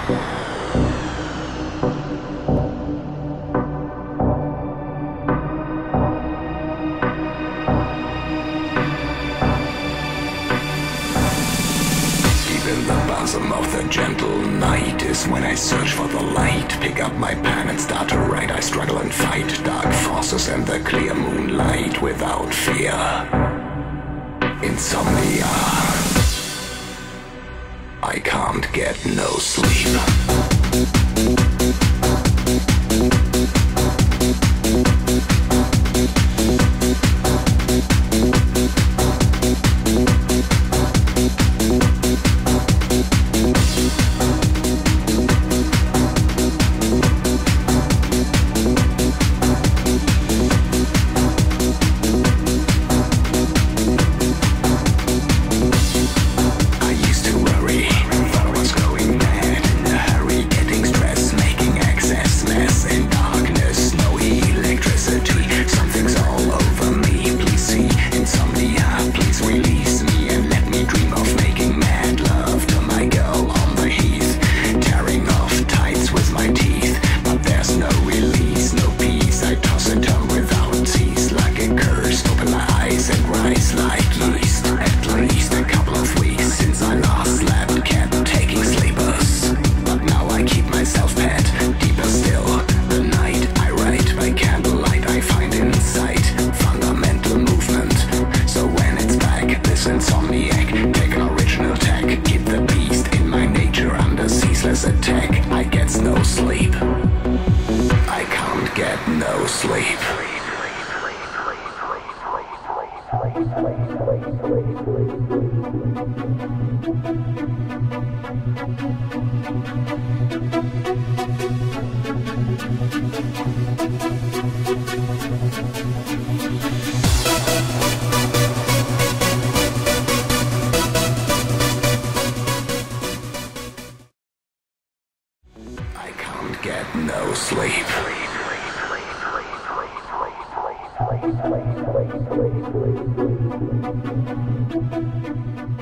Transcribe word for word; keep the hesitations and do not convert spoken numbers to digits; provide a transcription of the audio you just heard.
bosom of the gentle night is when I search for the light. Pick up my pen and start to write. I struggle and fight dark forces in the clear moonlight without fear. Insomnia. I can't get no sleep. Attack, I get no sleep. I can't get no sleep. I can't get no sleep. Sleep, sleep, sleep, sleep, sleep, sleep, sleep, sleep.